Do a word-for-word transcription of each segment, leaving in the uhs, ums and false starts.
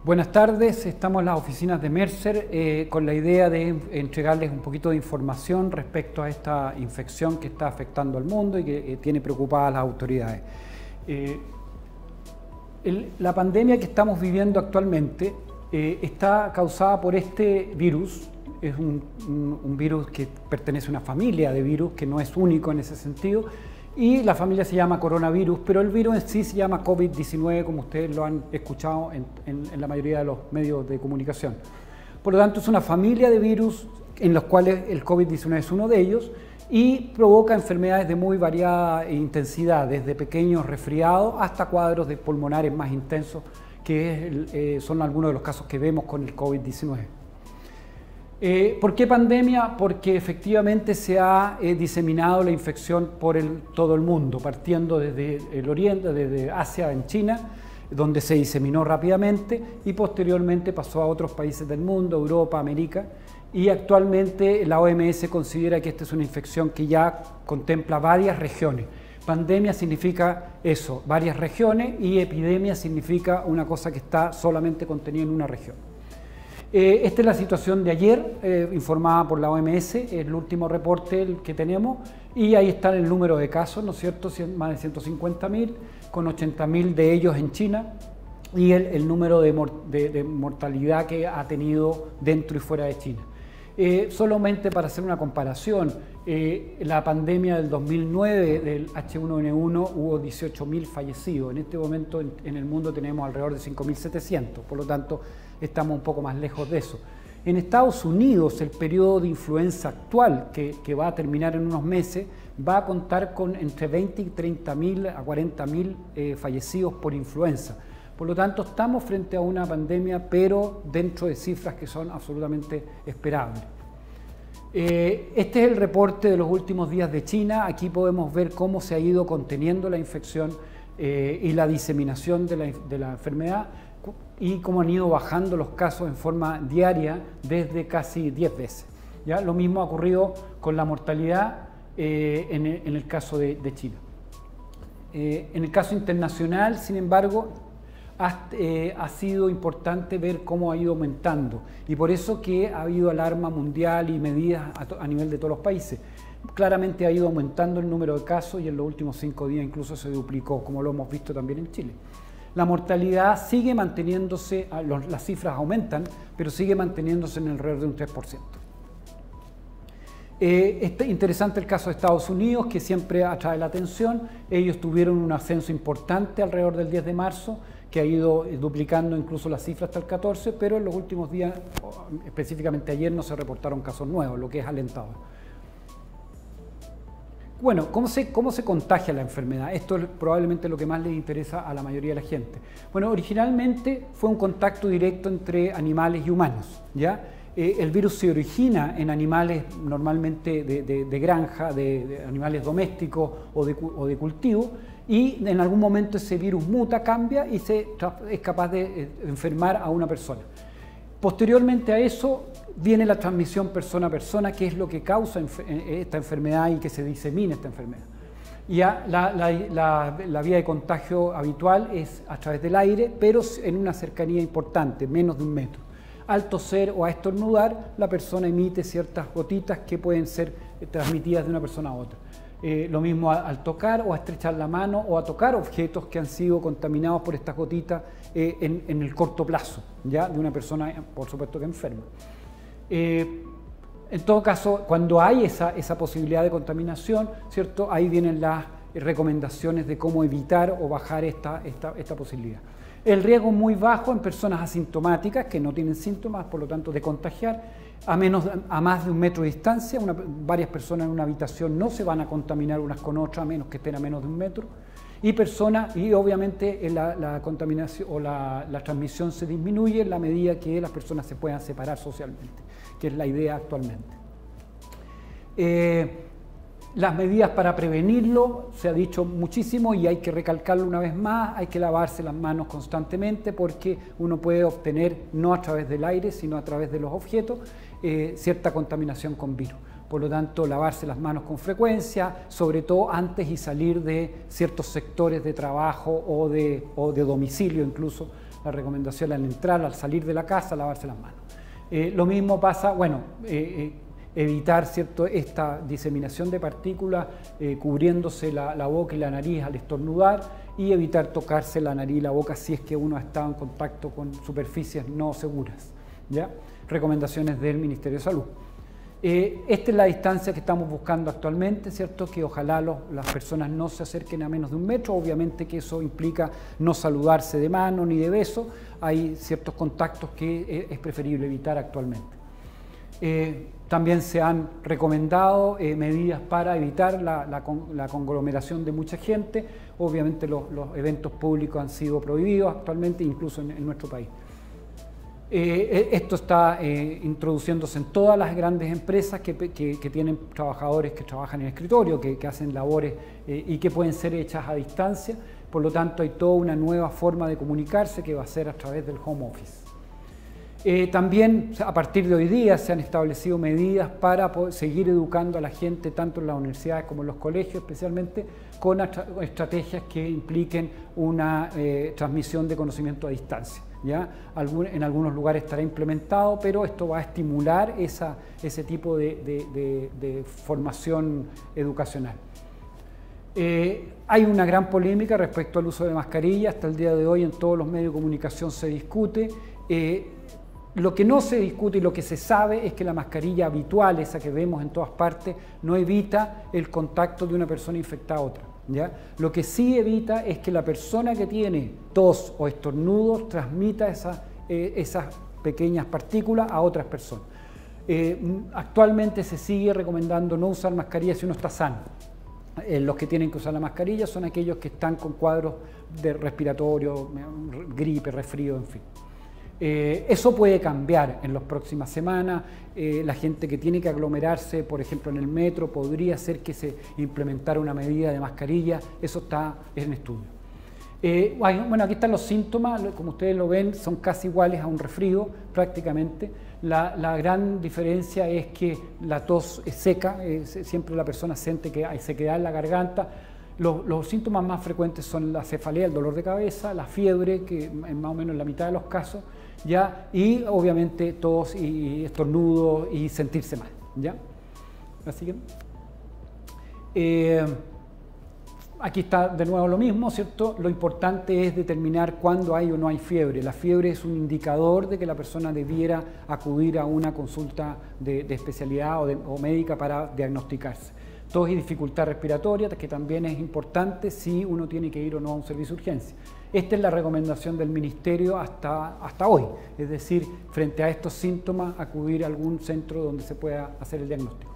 Buenas tardes, estamos en las oficinas de Mercer eh, con la idea de entregarles un poquito de información respecto a esta infección que está afectando al mundo y que eh, tiene preocupadas a las autoridades. Eh, el, la pandemia que estamos viviendo actualmente eh, está causada por este virus. Es un, un, un virus que pertenece a una familia de virus que no es único en ese sentido, y la familia se llama coronavirus, pero el virus en sí se llama COVID diecinueve, como ustedes lo han escuchado en, en, en la mayoría de los medios de comunicación. Por lo tanto, es una familia de virus en los cuales el COVID diecinueve es uno de ellos y provoca enfermedades de muy variada intensidad, desde pequeños resfriados hasta cuadros de pulmonares más intensos, que es el, eh, son algunos de los casos que vemos con el COVID diecinueve. Eh, ¿Por qué pandemia? Porque efectivamente se ha eh, diseminado la infección por el, todo el mundo, partiendo desde el oriente, desde Asia en China, donde se diseminó rápidamente y posteriormente pasó a otros países del mundo, Europa, América, y actualmente la O M S considera que esta es una infección que ya contempla varias regiones. Pandemia significa eso, varias regiones, y epidemia significa una cosa que está solamente contenida en una región. Eh, esta es la situación de ayer, eh, informada por la O M S, es el último reporte que tenemos, y ahí está el número de casos, ¿no es cierto?, más de ciento cincuenta mil, con ochenta mil de ellos en China, y el, el número de, mor de, de mortalidad que ha tenido dentro y fuera de China. Eh, solamente para hacer una comparación, eh, la pandemia del dos mil nueve del H uno N uno hubo dieciocho mil fallecidos. En este momento en, en el mundo tenemos alrededor de cinco mil setecientos, por lo tanto estamos un poco más lejos de eso. En Estados Unidos el periodo de influenza actual, que, que va a terminar en unos meses, va a contar con entre veinte y treinta mil a cuarenta mil eh, fallecidos por influenza. Por lo tanto, estamos frente a una pandemia, pero dentro de cifras que son absolutamente esperables. Eh, este es el reporte de los últimos días de China. Aquí podemos ver cómo se ha ido conteniendo la infección eh, y la diseminación de la, de la enfermedad y cómo han ido bajando los casos en forma diaria desde casi diez veces. ¿Ya? Lo mismo ha ocurrido con la mortalidad eh, en, el, en el caso de, de China. Eh, en el caso internacional, sin embargo, Ha, eh, ha sido importante ver cómo ha ido aumentando, y por eso que ha habido alarma mundial y medidas a, a nivel de todos los países. Claramente ha ido aumentando el número de casos y en los últimos cinco días incluso se duplicó, como lo hemos visto también en Chile. La mortalidad sigue manteniéndose, los, las cifras aumentan, pero sigue manteniéndose en alrededor de un tres por ciento. Eh, este, interesante el caso de Estados Unidos, que siempre atrae la atención. Ellos tuvieron un ascenso importante alrededor del diez de marzo, que ha ido duplicando incluso las cifras hasta el catorce, pero en los últimos días, específicamente ayer, no se reportaron casos nuevos, lo que es alentador. Bueno, ¿cómo se, cómo se contagia la enfermedad? Esto es probablemente lo que más les interesa a la mayoría de la gente. Bueno, originalmente fue un contacto directo entre animales y humanos, ¿ya? Eh, el virus se origina en animales normalmente de, de, de granja, de, de animales domésticos o de, o de cultivo, y en algún momento ese virus muta, cambia y se, es capaz de eh, enfermar a una persona. Posteriormente a eso viene la transmisión persona a persona, que es lo que causa enfer esta enfermedad y que se disemina esta enfermedad. Ya la, la, la, la vía de contagio habitual es a través del aire, pero en una cercanía importante, menos de un metro. Al toser o a estornudar, la persona emite ciertas gotitas que pueden ser transmitidas de una persona a otra. Eh, lo mismo a, al tocar o a estrechar la mano o a tocar objetos que han sido contaminados por estas gotitas eh, en, en el corto plazo, ¿ya? De una persona, por supuesto, que enferma. Eh, en todo caso, cuando hay esa, esa posibilidad de contaminación, ¿cierto? Ahí vienen las recomendaciones de cómo evitar o bajar esta, esta, esta posibilidad. El riesgo muy bajo en personas asintomáticas que no tienen síntomas, por lo tanto, de contagiar. A, menos, a más de un metro de distancia, una, varias personas en una habitación no se van a contaminar unas con otras a menos que estén a menos de un metro. Y personas, y obviamente la, la contaminación o la, la transmisión se disminuye en la medida que las personas se puedan separar socialmente, que es la idea actualmente. Eh, Las medidas para prevenirlo, se ha dicho muchísimo y hay que recalcarlo una vez más, hay que lavarse las manos constantemente porque uno puede obtener, no a través del aire, sino a través de los objetos, eh, cierta contaminación con virus. Por lo tanto, lavarse las manos con frecuencia, sobre todo antes y salir de ciertos sectores de trabajo o de, o de domicilio incluso, la recomendación al entrar, al salir de la casa, lavarse las manos. Eh, lo mismo pasa, bueno, eh, eh, evitar, ¿cierto?, esta diseminación de partículas eh, cubriéndose la, la boca y la nariz al estornudar, y evitar tocarse la nariz y la boca si es que uno ha estado en contacto con superficies no seguras, ¿ya? Recomendaciones del Ministerio de Salud. Eh, esta es la distancia que estamos buscando actualmente, ¿cierto? Que ojalá los, las personas no se acerquen a menos de un metro. Obviamente que eso implica no saludarse de mano ni de beso. Hay ciertos contactos que es preferible evitar actualmente. Eh, también se han recomendado eh, medidas para evitar la, la, la conglomeración de mucha gente. Obviamente los, los eventos públicos han sido prohibidos actualmente, incluso en, en nuestro país. Eh, esto está eh, introduciéndose en todas las grandes empresas que, que, que tienen trabajadores que trabajan en escritorio, que, que hacen labores eh, y que pueden ser hechas a distancia. Por lo tanto, hay toda una nueva forma de comunicarse que va a ser a través del home office. Eh, también, a partir de hoy día, se han establecido medidas para poder seguir educando a la gente, tanto en las universidades como en los colegios, especialmente con estrategias que impliquen una eh, transmisión de conocimiento a distancia. ¿Ya? En algunos lugares estará implementado, pero esto va a estimular esa, ese tipo de, de, de, de formación educacional. Eh, hay una gran polémica respecto al uso de mascarillas. Hasta el día de hoy en todos los medios de comunicación se discute. Eh, Lo que no se discute y lo que se sabe es que la mascarilla habitual, esa que vemos en todas partes, no evita el contacto de una persona infectada a otra, ¿ya? Lo que sí evita es que la persona que tiene tos o estornudos transmita esa, eh, esas pequeñas partículas a otras personas. Eh, actualmente se sigue recomendando no usar mascarilla si uno está sano. Eh, los que tienen que usar la mascarilla son aquellos que están con cuadros de respiratorio, gripe, resfrío, en fin. Eh, eso puede cambiar en las próximas semanas. Eh, la gente que tiene que aglomerarse, por ejemplo en el metro, podría ser que se implementara una medida de mascarilla. Eso está en estudio. Eh, bueno, aquí están los síntomas, como ustedes lo ven, son casi iguales a un resfrío prácticamente. La, la gran diferencia es que la tos es seca, eh, siempre la persona siente que hay sequedad en la garganta. Los, los síntomas más frecuentes son la cefalea, el dolor de cabeza, la fiebre, que en más o menos la mitad de los casos, ¿ya? Y obviamente tos y estornudo y sentirse mal, ¿ya? Así que, eh, aquí está de nuevo lo mismo, ¿cierto? Lo importante es determinar cuándo hay o no hay fiebre. La fiebre es un indicador de que la persona debiera acudir a una consulta de, de especialidad o, de, o médica para diagnosticarse. Tos y dificultad respiratoria, que también es importante si uno tiene que ir o no a un servicio de urgencia. Esta es la recomendación del Ministerio hasta, hasta hoy, es decir, frente a estos síntomas, acudir a algún centro donde se pueda hacer el diagnóstico.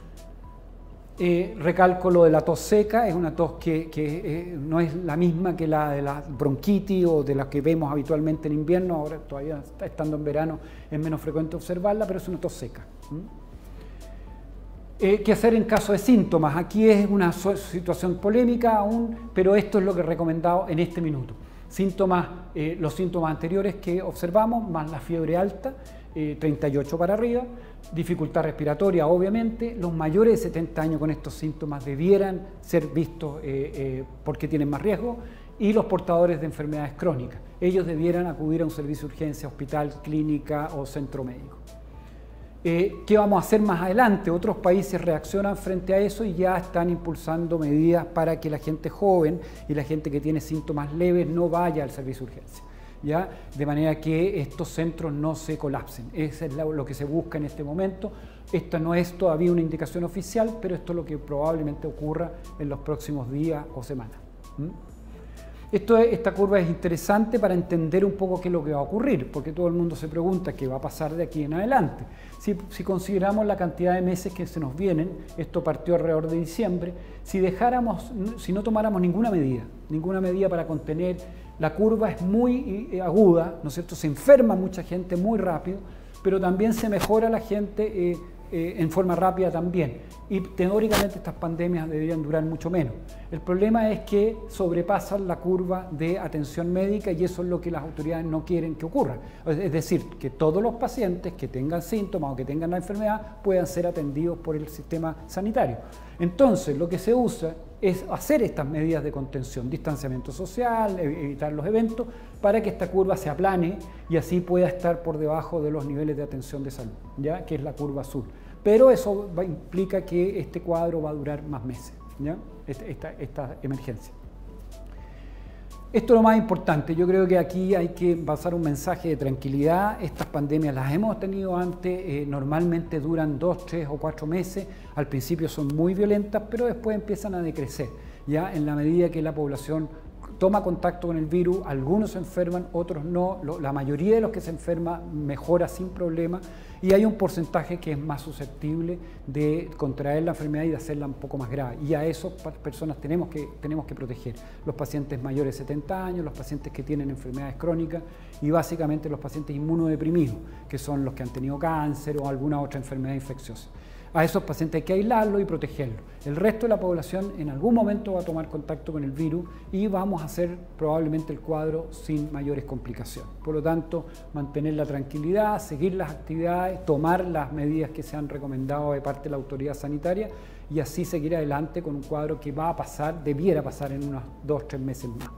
Eh, recalco lo de la tos seca, es una tos que, que eh, no es la misma que la de la bronquitis o de la que vemos habitualmente en invierno. Ahora todavía estando en verano es menos frecuente observarla, pero es una tos seca. ¿Mm? Eh, ¿Qué hacer en caso de síntomas? Aquí es una situación polémica aún, pero esto es lo que he recomendado en este minuto. Síntomas, eh, los síntomas anteriores que observamos, más la fiebre alta, eh, treinta y ocho para arriba, dificultad respiratoria obviamente, los mayores de setenta años con estos síntomas debieran ser vistos eh, eh, porque tienen más riesgo, y los portadores de enfermedades crónicas. Ellos debieran acudir a un servicio de urgencia, hospital, clínica o centro médico. Eh, ¿Qué vamos a hacer más adelante? Otros países reaccionan frente a eso y ya están impulsando medidas para que la gente joven y la gente que tiene síntomas leves no vaya al servicio de urgencia, ¿ya? De manera que estos centros no se colapsen. Eso es lo que se busca en este momento. Esta no es todavía una indicación oficial, pero esto es lo que probablemente ocurra en los próximos días o semanas. ¿Mm? Esto, esta curva es interesante para entender un poco qué es lo que va a ocurrir, porque todo el mundo se pregunta qué va a pasar de aquí en adelante. Si, si consideramos la cantidad de meses que se nos vienen, esto partió alrededor de diciembre, si dejáramos, si no tomáramos ninguna medida, ninguna medida para contener, la curva es muy aguda, ¿no es cierto? Se enferma mucha gente muy rápido, pero también se mejora la gente eh, eh, en forma rápida también. Y teóricamente estas pandemias deberían durar mucho menos. El problema es que sobrepasan la curva de atención médica y eso es lo que las autoridades no quieren que ocurra. Es decir, que todos los pacientes que tengan síntomas o que tengan la enfermedad puedan ser atendidos por el sistema sanitario. Entonces, lo que se usa es hacer estas medidas de contención, distanciamiento social, evitar los eventos, para que esta curva se aplane y así pueda estar por debajo de los niveles de atención de salud, ¿ya? Que es la curva azul. Pero eso va, implica que este cuadro va a durar más meses, ¿ya? Esta, esta, esta emergencia. Esto es lo más importante. Yo creo que aquí hay que pasar un mensaje de tranquilidad. Estas pandemias las hemos tenido antes, eh, normalmente duran dos, tres o cuatro meses. Al principio son muy violentas, pero después empiezan a decrecer, ya en la medida que la población toma contacto con el virus. Algunos se enferman, otros no. La mayoría de los que se enferman mejora sin problema y hay un porcentaje que es más susceptible de contraer la enfermedad y de hacerla un poco más grave. Y a esas personas tenemos que, tenemos que proteger. Los pacientes mayores de setenta años, los pacientes que tienen enfermedades crónicas y básicamente los pacientes inmunodeprimidos, que son los que han tenido cáncer o alguna otra enfermedad infecciosa. A esos pacientes hay que aislarlos y protegerlos. El resto de la población en algún momento va a tomar contacto con el virus y vamos a hacer probablemente el cuadro sin mayores complicaciones. Por lo tanto, mantener la tranquilidad, seguir las actividades, tomar las medidas que se han recomendado de parte de la autoridad sanitaria y así seguir adelante con un cuadro que va a pasar, debiera pasar en unos dos, tres meses más.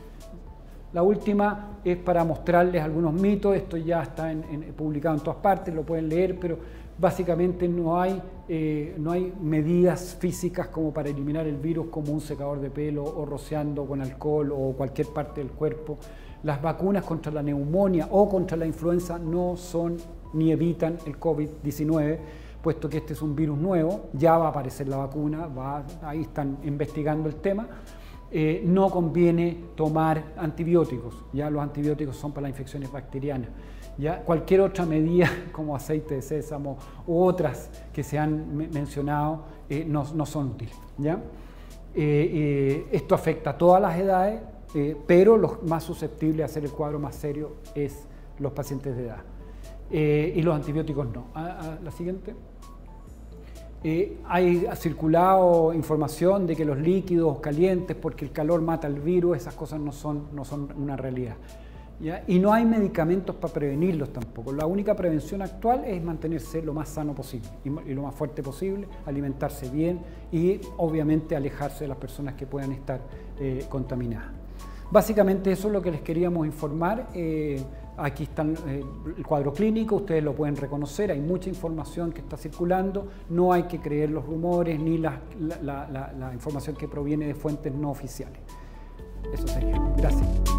La última es para mostrarles algunos mitos. Esto ya está en, en, publicado en todas partes, lo pueden leer, pero básicamente no hay, eh, no hay medidas físicas como para eliminar el virus, como un secador de pelo o rociando con alcohol o cualquier parte del cuerpo. Las vacunas contra la neumonía o contra la influenza no son ni evitan el COVID diecinueve, puesto que este es un virus nuevo, ya va a aparecer la vacuna, va, ahí están investigando el tema. Eh, no conviene tomar antibióticos, ya los antibióticos son para las infecciones bacterianas. Ya cualquier otra medida como aceite de sésamo u otras que se han mencionado eh, no, no son útiles, ¿ya? Eh, eh, esto afecta a todas las edades, eh, pero los más susceptibles a hacer el cuadro más serio es los pacientes de edad. Eh, y los antibióticos no. ¿A, a la siguiente? Eh, hay ha circulado información de que los líquidos calientes, porque el calor mata el virus, esas cosas no son, no son una realidad, ¿ya? Y no hay medicamentos para prevenirlos tampoco. La única prevención actual es mantenerse lo más sano posible y, y lo más fuerte posible, alimentarse bien y obviamente alejarse de las personas que puedan estar eh, contaminadas. Básicamente eso es lo que les queríamos informar. Eh, aquí está eh, el cuadro clínico, ustedes lo pueden reconocer, hay mucha información que está circulando, no hay que creer los rumores ni la, la, la, la, la información que proviene de fuentes no oficiales. Eso sería. Gracias.